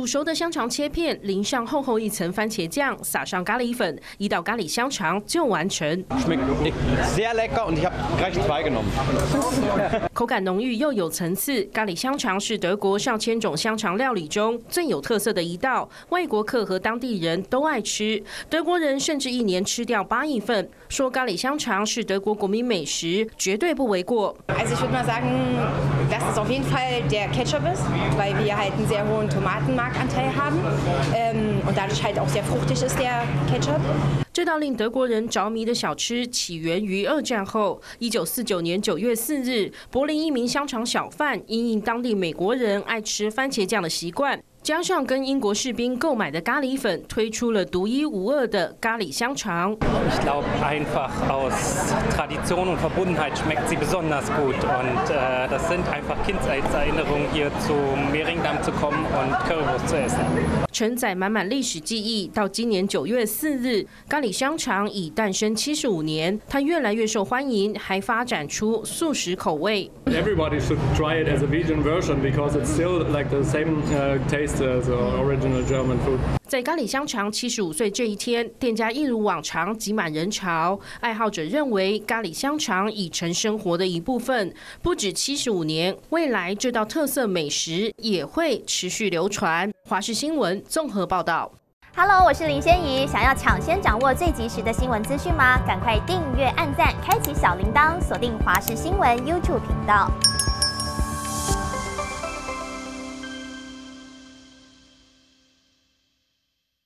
煮熟的香肠切片，淋上厚厚一层番茄酱，撒上咖喱粉，一道咖喱香肠就完成。 Schmeckt sehr lecker und ich habe gleich 2 genommen. 口感浓郁又有层次，咖喱香肠是德国上千种香肠料理中最有特色的一道，外国客和当地人都爱吃。德国人甚至一年吃掉8亿份。说咖喱香肠是德国国民美食，绝对不为过。 Also ich würde mal sagen, dass es auf jeden Fall der Ketchup ist, weil wir halt einen sehr hohen Tomatenmarktanteil haben und dadurch halt auch sehr fruchtig ist der Ketchup. 这道令德国人着迷的小吃起源于2战后。1949年9月4日，柏林一名香肠小贩因应当地美国人爱吃番茄酱的习惯，加上跟英国士兵购买的咖喱粉，推出了独一无二的咖喱香肠。 Ich glaube einfach aus Tradition und Verbundenheit schmeckt sie besonders gut und das sind einfach Kindheitserinnerungen hier zu Mehringdamm zu kommen und Currywurst zu essen. 承载满满历史记忆，到今年9月4日，咖喱香肠已诞生75年，它越来越受欢迎，还发展出素食口味。 Everybody should try it as a vegan version because it's still like the same taste as original German food. 在咖喱香肠75岁这一天，店家一如往常挤满人潮。爱好者认为，咖喱香肠已成生活的一部分，不止75年，未来这道特色美食也会持续流传。华视新闻综合报道。 Hello， 我是林仙怡。想要抢先掌握最及时的新闻资讯吗？赶快订阅、按赞、开启小铃铛，锁定华视新闻 YouTube 频道。